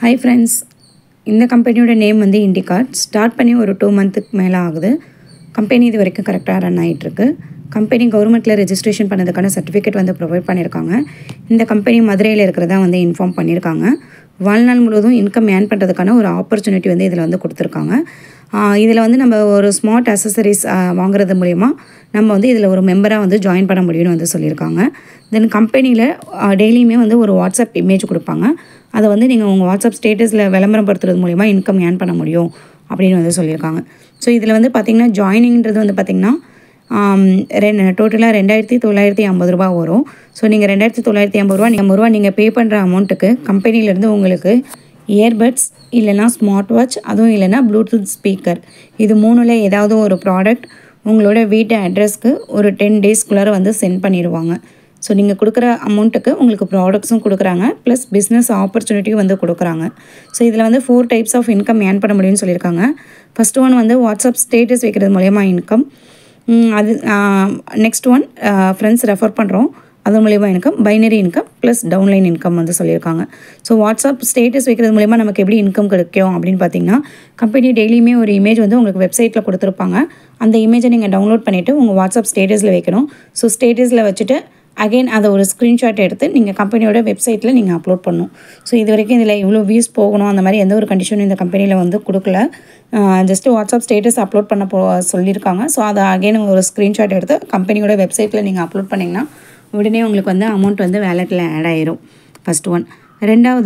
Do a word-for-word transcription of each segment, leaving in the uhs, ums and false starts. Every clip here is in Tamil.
Hi friends, இந்த கம்பெனியோட நேம் வந்து Indikart. ஸ்டார்ட் பண்ணி ஒரு டூ மந்த்துக்கு மேலே ஆகுது. கம்பெனி இது வரைக்கும் கரெக்டாக ரன் ஆகிட்டுருக்கு. கம்பெனி கவர்மெண்ட்டில் ரெஜிஸ்ட்ரேஷன் பண்ணதுக்கான சர்டிஃபிகேட் வந்து ப்ரொவைட் பண்ணியிருக்காங்க. இந்த கம்பெனி மதுரையில் இருக்கிறதா வந்து இன்ஃபார்ம் பண்ணியிருக்காங்க. வாழ்நாள் முழுவதும் இன்கம் ஏர்ன் பண்ணுறதுக்கான ஒரு ஆப்பர்ச்சுனிட்டி வந்து இதில் வந்து கொடுத்துருக்காங்க. இதில் வந்து நம்ம ஒரு ஸ்மார்ட் அசசரிஸ் வாங்குறது மூலிமா நம்ம வந்து இதில் ஒரு மெம்பராக வந்து ஜாயின் பண்ண முடியும்னு வந்து சொல்லியிருக்காங்க. தென் கம்பெனியில் டெய்லியுமே வந்து ஒரு வாட்ஸ்அப் இமேஜ் கொடுப்பாங்க. அதை வந்து நீங்கள் உங்கள் வாட்ஸ்அப் ஸ்டேட்டஸில் விளம்பரப்படுத்துறது மூலிமா இன்கம் ஏர்ன் பண்ண முடியும் அப்படின்னு வந்து சொல்லியிருக்காங்க. ஸோ இதில் வந்து பார்த்திங்கன்னா ஜாயினிங்கிறது வந்து பார்த்திங்கன்னா ரெண்டு டோட்டலாக ரெண்டாயிரத்தி தொள்ளாயிரத்தி ஐம்பது ரூபா வரும். ஸோ நீங்கள் ரெண்டாயிரத்தி தொள்ளாயிரத்தி ஐம்பது ரூபா ஐம்பது ரூபா நீங்கள் பே பண்ணுற அமௌண்ட்டுக்கு கம்பெனிலேருந்து உங்களுக்கு இயர்பட்ஸ் இல்லைனா ஸ்மார்ட் வாட்ச், அதுவும் இல்லைனா ப்ளூடூத் ஸ்பீக்கர், இது மூணில் ஏதாவது ஒரு ப்ராடக்ட் உங்களோட வீட்டு அட்ரஸ்க்கு ஒரு டென் டேஸ்க்குள்ளார வந்து சென்ட் பண்ணிடுவாங்க. ஸோ நீங்கள் கொடுக்குற அமௌண்ட்டுக்கு உங்களுக்கு ப்ராடக்ட்ஸும் கொடுக்குறாங்க, ப்ளஸ் பிஸ்னஸ் ஆப்பர்ச்சுனிட்டியும் வந்து கொடுக்குறாங்க. ஸோ இதில் வந்து four types of income earn பண்ண முடியும்னு சொல்லியிருக்காங்க. ஃபஸ்ட் ஒன் வந்து வாட்ஸ்அப் ஸ்டேட்டஸ் வைக்கிறது மூலயமா இன்கம். அது நெக்ஸ்ட் ஒன் ஃப்ரெண்ட்ஸ் ரெஃபர் பண்ணுறோம், அது மூலிமா income, binary income plus downline income வந்து சொல்லியிருக்காங்க. ஸோ வாட்ஸ்அப் ஸ்டேட்டஸ் வைக்கிறது மூலிமா நமக்கு எப்படி இன்கம் கிடைக்கும் அப்படின்னு பார்த்தீங்கன்னா, கம்பெனி டெய்லியுமே ஒரு இமேஜ் வந்து உங்களுக்கு வெப்சைட்டில் கொடுத்துருப்பாங்க. அந்த இமேஜை நீங்கள் டவுன்லோட் பண்ணிவிட்டு உங்கள் வாட்ஸ்அப் ஸ்டேட்டஸில் வைக்கணும். ஸோ ஸ்டேட்டஸில் வச்சுட்டு அகெயின் அதை ஒரு ஸ்க்ரீன்ஷாட் எடுத்து நீங்கள் கம்பெனியோட வெப்சைட்டில் நீங்கள் அப்லோட் பண்ணணும். ஸோ இது வரைக்கும் இதில் இவ்வளோ வியூஸ் போகணும் அந்த மாதிரி எந்த ஒரு கண்டிஷனும் இந்த கம்பெனியில் வந்து கொடுக்கல. ஜஸ்ட்டு வாட்ஸ்அப் ஸ்டேட்டஸ் அப்லோட் பண்ண போ சொல்லியிருக்காங்க. ஸோ அதை அகெயின் ஒரு ஸ்க்ரீன்ஷாட் எடுத்து கம்பெனியோட வெப்சைட்டில் நீங்கள் அப்லோட் பண்ணிங்கன்னா உடனே உங்களுக்கு வந்து அமௌண்ட் வந்து வேலெட்டில் ஆட் ஆயிரும். First one. ரெண்டாவது,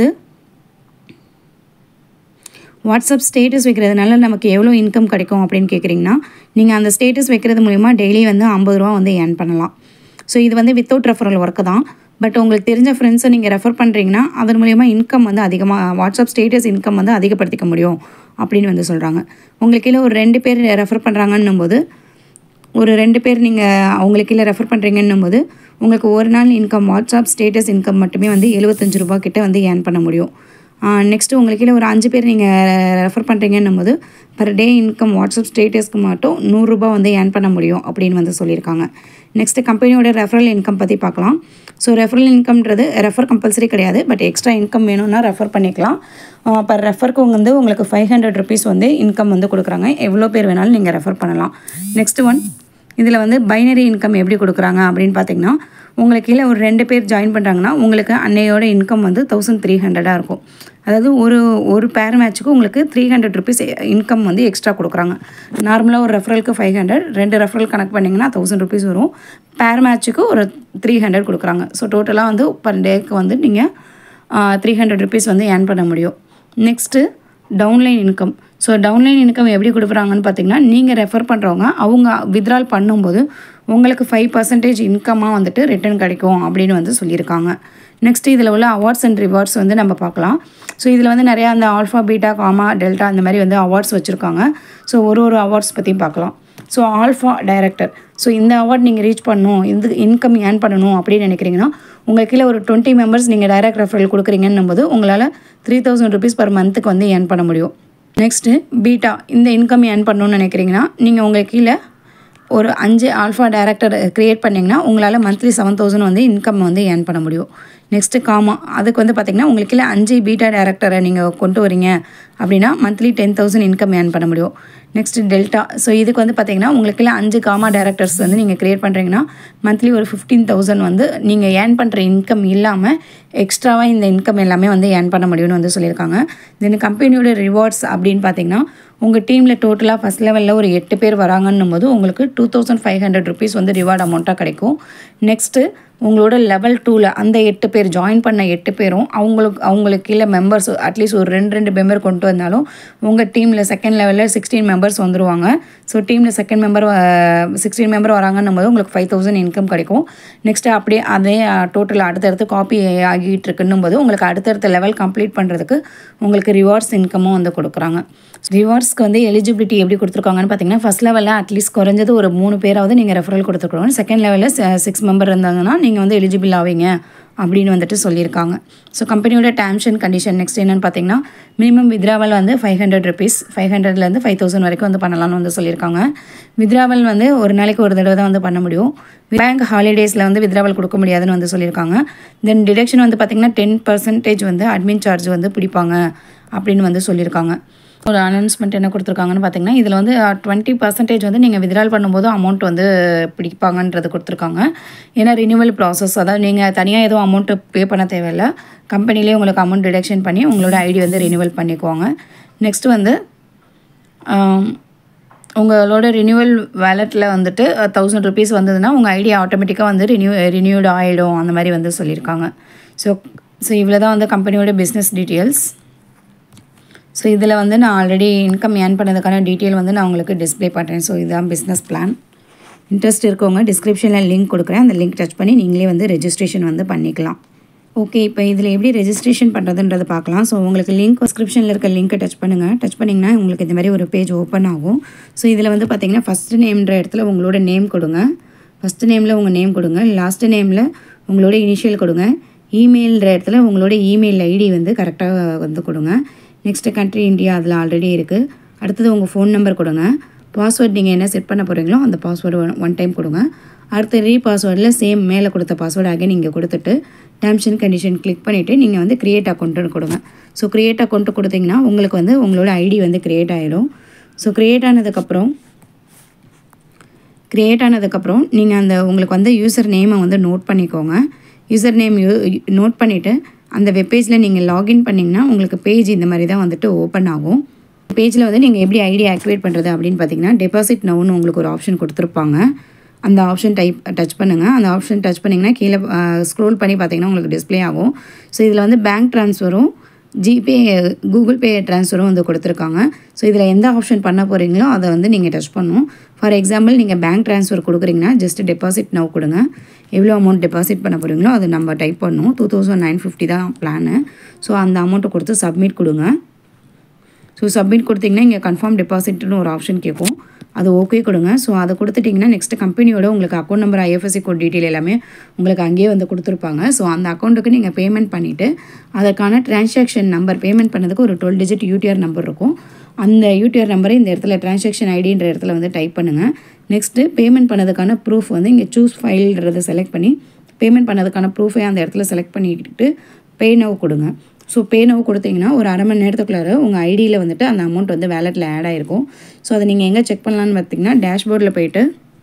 வாட்ஸ்அப் ஸ்டேட்டஸ் வைக்கிறதுனால நமக்கு எவ்வளோ இன்கம் கிடைக்கும் அப்படின்னு கேட்குறீங்கன்னா, நீங்கள் அந்த ஸ்டேட்டஸ் வைக்கிறது மூலிமா டெய்லி வந்து ஐம்பது ரூபா வந்து ஏர்ன் பண்ணலாம். ஸோ இது வந்து வித்தவுட் ரெஃபரல் ஒர்க்கு தான். பட் உங்களுக்கு தெரிஞ்ச ஃப்ரெண்ட்ஸை நீங்கள் ரெஃபர் பண்ணுறீங்கன்னா அதன் மூலிமா இன்கம் வந்து அதிகமாக வாட்ஸ்அப் ஸ்டேட்டஸ் இன்கம் வந்து அதிகப்படுத்திக்க முடியும் அப்படின்னு வந்து சொல்கிறாங்க. உங்களுக்கு கீழே ஒரு ரெண்டு பேர் ரெஃபர் பண்ணுறாங்கன்னும் போது ஒரு ரெண்டு பேர் நீங்கள் அவங்களுக்கு கீழே ரெஃபர் பண்ணுறீங்கன்னும் போது உங்களுக்கு ஒரு நாள் இன்கம் வாட்ஸ்அப் ஸ்டேட்டஸ் இன்கம் மட்டுமே வந்து எழுபத்தஞ்சு ரூபா கிட்ட வந்து ஏர்ன் பண்ண முடியும். நெக்ஸ்ட்டு உங்களுக்கு கீழே ஒரு அஞ்சு பேர் நீங்கள் ரெஃபர் பண்ணுறீங்கன்னும் போது பர் டே இன்கம் வாட்ஸ்அப் ஸ்டேட்டஸ்க்கு மட்டும் நூறுரூபா வந்து ஏர்ன் பண்ண முடியும் அப்படின்னு வந்து சொல்லியிருக்காங்க. நெக்ஸ்ட்டு கம்பெனியோட ரெஃபரல் இன்கம் பற்றி பார்க்கலாம். ஸோ ரெஃபரல் இன்கம்ன்றது ரெஃபர் கம்பல்சரி கிடையாது, பட் எக்ஸ்ட்ரா இன்கம் வேணும்னா ரெஃபர் பண்ணிக்கலாம். பர் ரெஃபருக்கு வந்து உங்களுக்கு ஃபைவ் ஹண்ட்ரட் ருபீஸ் வந்து இன்கம் வந்து கொடுக்குறாங்க. எவ்வளோ பேர் வேணாலும் நீங்கள் ரெஃபர் பண்ணலாம். நெக்ஸ்ட் ஒன், இதில் வந்து பைனரி இன்கம் எப்படி கொடுக்குறாங்க அப்படின்னு பார்த்தீங்கன்னா, உங்களுக்கு கீழே ஒரு ரெண்டு பேர் ஜாயின் பண்ணுறாங்கன்னா உங்களுக்கு அன்னையோட இன்கம் வந்து தௌசண்ட் த்ரீ ஹண்ட்ரடாக இருக்கும். அதாவது ஒரு ஒரு பேர் மேட்ச்சுக்கு உங்களுக்கு த்ரீ ஹண்ட்ரட் ருபீஸ் இன்கம் வந்து எக்ஸ்ட்ரா கொடுக்குறாங்க. நார்மலாக ஒரு ரெஃபரலுக்கு ஃபைவ் ஹண்ட்ரட் ரெண்டு ரெஃபரல் கனெக்ட் பண்ணிங்கன்னா தௌசண்ட் ருபீஸ் வரும். பேர் மேட்ச்சுக்கு ஒரு த்ரீ ஹண்ட்ரட் கொடுக்குறாங்க. ஸோ டோட்டலாக வந்து பர் டேக்கு வந்து நீங்கள் த்ரீ ஹண்ட்ரட் ருபீஸ் வந்து ஏர்ன் பண்ண முடியும். Next downline income. So downline income எப்படி கொடுக்குறாங்கன்னு பார்த்தீங்கன்னா, நீங்கள் ரெஃபர் பண்ணுறவங்க அவங்க வித்ட்ரால் பண்ணும்போது உங்களுக்கு ஃபைவ் பர்சன்டேஜ் இன்கமாக வந்துட்டு ரிட்டர்ன் கிடைக்கும் அப்படின்னு வந்து சொல்லியிருக்காங்க. நெக்ஸ்ட்டு இதில் உள்ள அவார்ட்ஸ் அண்ட் ரிவார்ட்ஸ் வந்து நம்ம பார்க்கலாம். ஸோ இதில் வந்து நிறையா அந்த ஆல்ஃபா பீட்டா காமா டெல்டா அந்த மாதிரி வந்து அவார்ட்ஸ் வச்சுருக்காங்க. ஸோ ஒரு ஒரு அவார்ட்ஸ் பற்றியும் பார்க்கலாம். So alpha director. ஸோ இந்த அவார்ட் நீங்கள் ரீச் பண்ணணும், இந்த இன்கம் ஏர்ன் பண்ணணும் அப்படின்னு நினைக்கிறீங்கன்னா உங்களுக்கு கீழே ஒரு டுவெண்ட்டி மெம்பர்ஸ் நீங்கள் டைரக்ட் ரெஃபரல் கொடுக்குறீங்கன்னும் போது உங்களால் த்ரீ தௌசண்ட் ருபீஸ் பர் மந்த்துக்கு வந்து ஏர்ன் பண்ண முடியும். Next beta. இந்த இன்கம் ஏர்ன் பண்ணணும்னு நினைக்கிறீங்கன்னா நீங்கள் உங்களுக்கு கீழே ஒரு அஞ்சு ஆல்ஃபா டைரக்டர் க்ரியேட் பண்ணிங்கன்னா உங்களால் மந்த்லி செவன் தௌசண்ட் வந்து இன்கம் வந்து ஏர்ன் பண்ண முடியும். Next gamma. அதுக்கு வந்து பார்த்திங்கன்னா உங்களுக்கு கீழே அஞ்சு பீட்டா டைரக்டரை நீங்கள் கொண்டு வரீங்க அப்படின்னா monthly ten thousand income earn பண்ண முடியும். Next delta. ஸோ இதுக்கு வந்து பார்த்திங்கன்னா உங்களுக்கு கீழே அஞ்சு காமா டைரக்டர்ஸ் வந்து நீங்கள் க்ரியேட் பண்ணுறீங்கன்னா மந்த்லி ஒரு ஃபிஃப்டீன் தௌசண்ட் வந்து நீங்கள் ஏர்ன் பண்ணுற இன்கம் இல்லாமல் எக்ஸ்ட்ராவாக இந்த இன்கம் எல்லாமே வந்து ஏர்ன் பண்ண முடியும்னு வந்து சொல்லியிருக்காங்க. தென் கம்பெனியோட ரிவார்ட்ஸ் அப்படின்னு பார்த்திங்கன்னா, உங்கள் டீமில் டோட்டலாக ஃபஸ்ட் லெவலில் ஒரு எட்டு பேர் வராங்கன்னும் போது உங்களுக்கு two thousand five hundred rupees வந்து ரிவார்ட் அமௌண்ட்டாக கிடைக்கும். நெக்ஸ்ட்டு உங்களோட லெவல் டூவில் அந்த எட்டு பேர் ஜாயின் பண்ண எட்டு பேரும் அவங்களுக்கு அவங்களுக்கு கீழே மெம்பர்ஸ் அட்லீஸ்ட் ஒரு ரெண்டு ரெண்டு மெம்பர் கொண்டு வந்தாலும் உங்கள் டீமில் செகண்ட் லெவலில் சிக்ஸ்டீன் மெம்பர்ஸ் வந்துடுவாங்க. ஸோ டீமில் செகண்ட் மெம்பர் சிக்ஸ்டீன் மெம்பர் வராங்கன்னும் போது உங்களுக்கு ஃபைவ் தௌசண்ட் இன்கம் கிடைக்கும். நெக்ஸ்ட்டு அப்படியே அதே டோட்டல் அடுத்தடுத்து காப்பி ஆகிட்டு இருக்குன்னும் போது உங்களுக்கு அடுத்தடுத்த லெவல் கம்ப்ளீட் பண்ணுறதுக்கு உங்களுக்கு ரிவார்ட்ஸ் இன்கமும் வந்து கொடுக்குறாங்க. ரிவார்ட்ஸ்க்கு வந்து எலிஜிபிலிட்டி எப்படி கொடுத்துருக்காங்கன்னு பார்த்தீங்கன்னா, ஃபஸ்ட் லெவலில் அட்லீஸ்ட் குறைஞ்சது ஒரு மூணு பேராவது நீங்கள் ரெஃபரல் கொடுத்துருக்கணும். செகண்ட் லெவலில் சிக்ஸ் மெம்பர் இருந்தாங்கன்னா நீங்கள் வந்து எலிஜிபிள் ஆவீங்க அப்படின்னு வந்துட்டு சொல்லியிருக்காங்க. ஸோ கம்பெனியோட டேர்ம்ஸ் அண்ட் கண்டிஷன் நெக்ஸ்ட் என்னென்னு பார்த்தீங்கன்னா மினிமம் வித்ராவல் வந்து ஃபைவ் ஹண்ட்ரட் ருபீஸ் ஃபைவ் ஹண்ட்ரட்லேருந்து ஃபைவ் தௌசண்ட் வரைக்கும் வந்து பண்ணலாம்னு வந்து சொல்லியிருக்காங்க. வித்ராவல் வந்து ஒரு நாளைக்கு ஒரு தடவை தான் வந்து பண்ண முடியும். பேங்க் ஹாலிடேஸில் வந்து வித்ராவல் கொடுக்க முடியாதுன்னு வந்து சொல்லியிருக்காங்க. தென் டிடக்ஷன் வந்து பார்த்திங்கன்னா டென் பர்சன்டேஜ் வந்து அட்மின் சார்ஜ் வந்து பிடிப்பாங்க அப்படின்னு வந்து சொல்லியிருக்காங்க. ஒரு அனௌன்ஸ்மெண்ட் என்ன கொடுத்துருக்காங்கன்னு பார்த்தீங்கன்னா இதில் வந்து டுவெண்ட்டி பர்சன்டேஜ் வந்து நீங்கள் வித்ட்ரால் பண்ணும்போது அமௌண்ட் வந்து பிடிப்பாங்கன்றது கொடுத்துருக்காங்க. ஏன்னா ரினியூவல் ப்ராசஸ், அதாவது நீங்கள் தனியாக எதுவும் அமௌண்ட்டு பே பண்ண தேவையில்லை, கம்பெனிலே உங்களுக்கு அமௌண்ட் டிடக்ஷன் பண்ணி உங்களோட ஐடி வந்து ரினியூவல் பண்ணிக்குவாங்க. நெக்ஸ்ட்டு வந்து உங்களோட ரினியூவல் வேலெட்டில் வந்துட்டு தௌசண்ட் ருபீஸ் வந்ததுன்னா உங்கள் ஐடி ஆட்டோமேட்டிக்காக வந்து ரினியூ ரினியூட் ஆகிடும் அந்த மாதிரி வந்து சொல்லியிருக்காங்க. ஸோ ஸோ இவ்வளோ தான் வந்து கம்பெனியோட பிஸ்னஸ் டீட்டெயில்ஸ். ஸோ இதில் வந்து நான் ஆல்ரெடி இன்கம் ஏர்ன் பண்ணதுக்கான டீட்டெயில் வந்து நான் உங்களுக்கு டிஸ்பிளே பண்ணுறேன். ஸோ இதுதான் பிஸ்னஸ் பிளான். இன்ட்ரெஸ்ட் இருக்கவங்க டிஸ்கிரிப்ஷனில் லிங்க் கொடுக்குறேன், அந்த லிங்க் டச் பண்ணி நீங்களே வந்து ரெஜிஸ்ட்ரேஷன் வந்து பண்ணிக்கலாம். ஓகே, இப்போ இதில் எப்படி ரெஜிஸ்ட்ரேஷன் பண்ணுறதுன்றது பார்க்கலாம். ஸோ உங்களுக்கு லிங்க் டிஸ்கிரிப்ஷனில் இருக்க லிங்க்கை டச் பண்ணுங்கள். டச் பண்ணிங்கன்னா உங்களுக்கு இந்த மாதிரி ஒரு பேஜ் ஓப்பன் ஆகும். ஸோ இதில் வந்து பார்த்திங்கன்னா ஃபஸ்ட்டு நேம்ன்ற இடத்துல உங்களோட நேம் கொடுங்க. ஃபஸ்ட்டு நேமில் உங்கள் நேம் கொடுங்க. லாஸ்ட்டு நேமில் உங்களோட இனிஷியல் கொடுங்க. இமெயில்ன்ற இடத்துல உங்களோட இமெயில் ஐடி வந்து கரெக்டாக வந்து கொடுங்க. நெக்ஸ்ட்டு கண்ட்ரி இந்தியா அதில் ஆல்ரெடி இருக்குது. அடுத்தது உங்கள் ஃபோன் நம்பர் கொடுங்க. பாஸ்வேர்ட் நீங்கள் என்ன செட் பண்ண போகிறீங்களோ அந்த பாஸ்வேர்டு ஒன் ஒன் டைம் கொடுங்க. அடுத்து ரீ பாஸ்வேர்டில் சேம் மேலே கொடுத்த பாஸ்வேர்டு அகைன் நீங்கள் கொடுத்துட்டு டேர்ம்ஸ் அண்ட் கண்டிஷன் கிளிக் பண்ணிவிட்டு நீங்கள் வந்து க்ரியேட் அக்கௌண்ட்டுன்னு கொடுங்க. ஸோ க்ரியேட் அக்கௌண்ட்டு கொடுத்தீங்கன்னா உங்களுக்கு வந்து உங்களோட ஐடி வந்து க்ரியேட் ஆகிடும். ஸோ க்ரியேட் ஆனதுக்கப்புறம் க்ரியேட் ஆனதுக்கப்புறம் நீங்கள் அந்த உங்களுக்கு வந்து யூசர் நேமை வந்து நோட் பண்ணிக்கோங்க. யூசர் நேம் யூ நோட் பண்ணிவிட்டு அந்த வெப்பேஜில் நீங்கள் லாகின் பண்ணிங்கன்னா உங்களுக்கு பேஜ் இந்த மாதிரி தான் வந்துட்டு ஓப்பன் ஆகும். பேஜில் வந்து நீங்கள் எப்படி ஐடி ஆக்டிவேட் பண்ணுறது அப்படின்னு பார்த்தீங்கன்னா டெபாசிட் நவுன்னு உங்களுக்கு ஒரு ஆப்ஷன் கொடுத்துருப்பாங்க. அந்த ஆப்ஷன் டைப் டச் பண்ணுங்கள். அந்த ஆப்ஷன் டச் பண்ணிங்கன்னா கீழே ஸ்க்ரோல் பண்ணி பார்த்தீங்கன்னா உங்களுக்கு டிஸ்பிளே ஆகும். ஸோ இதில் வந்து பேங்க் ட்ரான்ஸ்ஃபரும் ஜிபே கூகுள் பே ட்ரான்ஸ்ஃபரும் வந்து கொடுத்துருக்காங்க. ஸோ இதில் எந்த ஆப்ஷன் பண்ண போகிறீங்களோ அதை வந்து நீங்கள் டச் பண்ணணும். ஃபார் எக்ஸாம்பிள் நீங்கள் பேங்க் ட்ரான்ஸ்ஃபர் கொடுக்குறீங்கன்னா ஜஸ்ட் டெபாசிட் நவ் கொடுங்க. எவ்வளோ அமௌண்ட் டெபாசிட் பண்ண போகிறீங்களோ அது நம்ம டைப் பண்ணணும். டூ தௌசண்ட் நைன் ஃபிஃப்டி தான் பிளானு. ஸோ அந்த அமௌண்ட்டை கொடுத்து சப்மிட் கொடுங்க. ஸோ சப்மிட் கொடுத்தீங்கன்னா இங்கே கன்ஃபார்ம் டெபாசிட்னு ஒரு ஆப்ஷன் கேட்கும், அது ஓகே கொடுங்க. ஸோ அதை கொடுத்துட்டிங்கன்னா நெக்ஸ்ட்டு கம்பெனியோட உங்களுக்கு account number IFSC code detail எல்லாமே உங்களுக்கு அங்கேயே வந்து கொடுத்துருப்பாங்க. ஸோ அந்த அக்கௌண்ட்டுக்கு நீங்கள் பேமெண்ட் பண்ணிவிட்டு அதற்கான டிரான்சாக்ஷன் நம்பர் பேமெண்ட் பண்ணதுக்கு ஒரு டுவெல் டிஜிட் யூடிஆர் நம்பர் இருக்கும். அந்த யூடிஆர் நம்பரை இந்த இடத்துல டிரான்சாக்ஷன் ஐடின்ற இடத்துல வந்து டைப் பண்ணுங்கள். நெக்ஸ்ட்டு பேமெண்ட் பண்ணதுக்கான ப்ரூஃப் வந்து இங்கே சூஸ் ஃபைல்ன்றதை செலக்ட் பண்ணி பேமெண்ட் பண்ணதுக்கான ப்ரூஃபை அந்த இடத்துல செலக்ட் பண்ணிக்கிட்டு பே நவ் கொடுங்க. ஸோ பே நவ் கொடுத்தீங்கன்னா ஒரு அரை மணி நேரத்துக்குள்ளார உங்கள் ஐடியில் வந்துட்டு அந்த அமௌண்ட் வந்து வேலெட்டில் ஆட் ஆகிருக்கும். ஸோ அதை நீங்கள் எங்கே செக் பண்ணலான்னு பார்த்தீங்கன்னா டேஷ்போர்டில் போய்ட்டு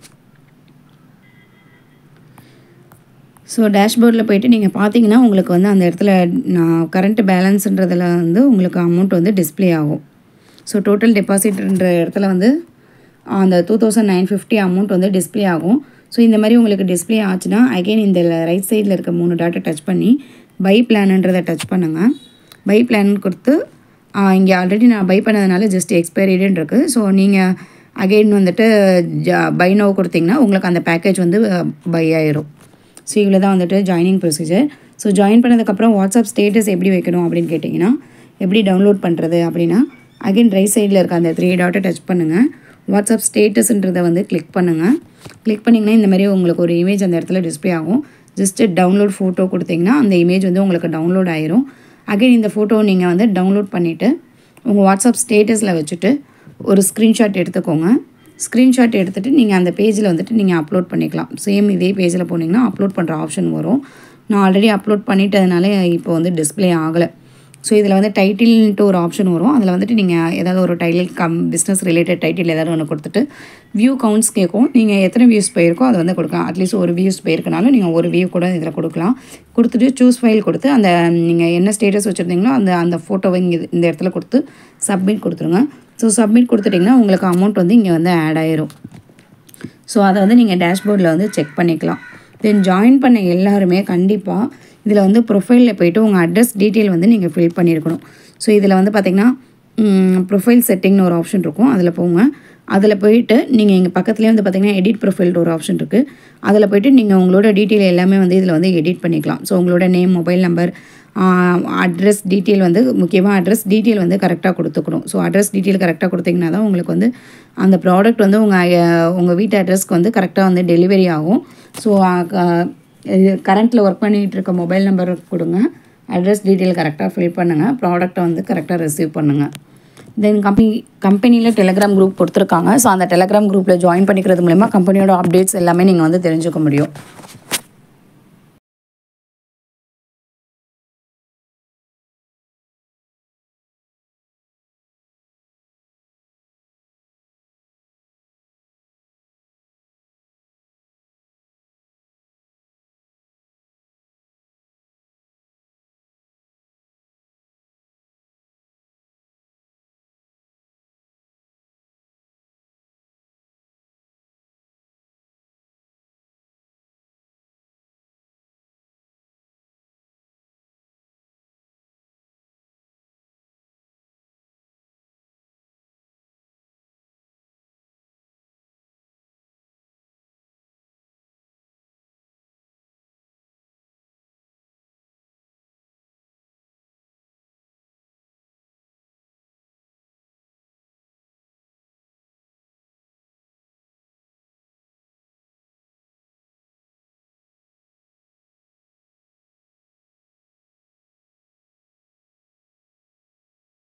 ஸோ டேஷ்போர்டில் போய்ட்டு நீங்கள் பார்த்தீங்கன்னா உங்களுக்கு வந்து அந்த இடத்துல நான் கரண்ட் பேலன்ஸுன்றதில் வந்து உங்களுக்கு அமௌண்ட் வந்து டிஸ்பிளே ஆகும். ஸோ டோட்டல் டெபாசிட்ன்ற இடத்துல வந்து அந்த two thousand nine fifty amount வந்து டிஸ்பிளே ஆகும். ஸோ இந்த மாதிரி உங்களுக்கு டிஸ்பிளே ஆச்சுன்னா அகெயின் இந்த ரைட் சைடில் இருக்க மூணு டாட்டை டச் பண்ணி பை பிளானுன்றதை டச் பண்ணுங்கள். பை பிளான் கொடுத்து இங்கே ஆல்ரெடி நான் பை பண்ணதுனால ஜஸ்ட் எக்ஸ்பைரிடுன்னு இருக்குது. ஸோ நீங்கள் அகெயின் வந்துட்டு ஜ பை நோ கொடுத்தீங்கன்னா உங்களுக்கு அந்த பேக்கேஜ் வந்து பை ஆயிரும். ஸோ இவ்வளோ தான் வந்துட்டு ஜாயினிங் ப்ரொசீஜர். ஸோ ஜாயின் பண்ணதுக்கப்புறம் வாட்ஸ்அப் ஸ்டேட்டஸ் எப்படி வைக்கணும் அப்படின்னு கேட்டிங்கன்னா எப்படி டவுன்லோட் பண்ணுறது அப்படின்னா அகெயின் ரைட் சைடில் இருக்க அந்த த்ரீ டாட்டை டச் பண்ணுங்கள். வாட்ஸ்அப் ஸ்டேட்டஸ்ன்றதை வந்து கிளிக் பண்ணுங்கள். கிளிக் பண்ணிங்கன்னா இந்த மாதிரி உங்களுக்கு ஒரு இமேஜ் அந்த இடத்துல டிஸ்பிளே ஆகும். ஜஸ்ட்டு டவுன்லோட் ஃபோட்டோ கொடுத்தீங்கன்னா அந்த இமேஜ் வந்து உங்களுக்கு டவுன்லோட் ஆயிரும். அகைன் இந்த ஃபோட்டோவை நீங்கள் வந்து டவுன்லோட் பண்ணிவிட்டு உங்கள் வாட்ஸ்அப் ஸ்டேட்டஸில் வச்சுட்டு ஒரு ஸ்க்ரீன்ஷாட் எடுத்துக்கோங்க. ஸ்க்ரீன்ஷாட் எடுத்துகிட்டு நீங்கள் அந்த பேஜில் வந்துட்டு நீங்கள் அப்லோட் பண்ணிக்கலாம். சேம் இதே பேஜில் போனீங்கன்னா அப்லோட் பண்ணுற ஆப்ஷன் வரும். நான் ஆல்ரெடி அப்லோட் பண்ணிட்டதுனால இப்போ வந்து டிஸ்பிளே ஆகலை. ஸோ இதில் வந்து டைட்டில்ன்ட்டு ஒரு ஆப்ஷன் வரும். அதில் வந்துட்டு நீங்கள் ஏதாவது ஒரு title cum business related title ஏதாவது ஒன்று கொடுத்துட்டு வியூ கவுண்ட்ஸ் கேட்கும். நீங்கள் எத்தனை வியூஸ் போயிருக்கோ அதை வந்து கொடுக்கலாம். அட்லீஸ்ட் ஒரு வியூஸ் போயிருக்கனாலும் நீங்கள் ஒரு வியூ கூட இதில் கொடுக்கலாம். கொடுத்துட்டு சூஸ் ஃபைல் கொடுத்து அந்த நீங்கள் என்ன ஸ்டேட்டஸ் வச்சுருந்தீங்களோ அந்த அந்த ஃபோட்டோவை இங்கே இந்த இடத்துல கொடுத்து சப்மிட் கொடுத்துருங்க. ஸோ சப்மிட் கொடுத்துட்டிங்கன்னா உங்களுக்கு அமௌண்ட் வந்து இங்கே வந்து ஆட் ஆயிரும். ஸோ அதை வந்து நீங்கள் டேஷ்போர்டில் வந்து செக் பண்ணிக்கலாம். தென் ஜாயின் பண்ண எல்லாருமே கண்டிப்பாக இதில் வந்து ப்ரொஃபைலில் போய்ட்டு உங்கள் அட்ரஸ் டீட்டெயில் வந்து நீங்கள் ஃபில் பண்ணியிருக்கணும். ஸோ இதில் வந்து பார்த்திங்கன்னா ப்ரொஃபைல் செட்டிங்னு ஒரு ஆப்ஷன் இருக்கும், அதில் போங்க. அதில் போயிட்டு நீங்கள் எங்கள் பக்கத்துலேயே வந்து பார்த்திங்கன்னா எடிட் ப்ரொஃபைல்டு ஒரு ஆப்ஷன் இருக்குது. அதில் போய்ட்டு நீங்கள் உங்களோட டீட்டெயில் எல்லாமே வந்து இதில் வந்து எடிட் பண்ணிக்கலாம். ஸோ உங்களோட name, mobile number, address detail வந்து முக்கியமாக அட்ரஸ் டீட்டெயில் வந்து கரெக்டாக கொடுத்துக்கணும். ஸோ அட்ரஸ் டீட்டெயில் கரெக்டாக கொடுத்தீங்கன்னா தான் உங்களுக்கு வந்து அந்த ப்ராடக்ட் வந்து உங்கள் உங்கள் வீட்டு அட்ரஸ்க்கு வந்து கரெக்டாக வந்து டெலிவரி ஆகும். ஸோ கரண்ட்டில் ஒர்க் பண்ணிகிட்டு இருக்க மொபைல் நம்பர் கொடுங்க, அட்ரஸ் டீட்டெயில் கரெக்டாக ஃபில் பண்ணுங்கள், ப்ராடக்ட்டை வந்து கரெக்டாக ரிசீவ் பண்ணுங்கள். தென் கம்பெனி கம்பெனியில் டெலிகிராம் குரூப் கொடுத்துருக்காங்க. ஸோ அந்த டெலிகிராம் குரூப்பில் ஜாயின் பண்ணிக்கிறது மூலிமா கம்பெனியோட அப்டேட்ஸ் எல்லாமே நீங்கள் வந்து தெரிஞ்சுக்க முடியும்.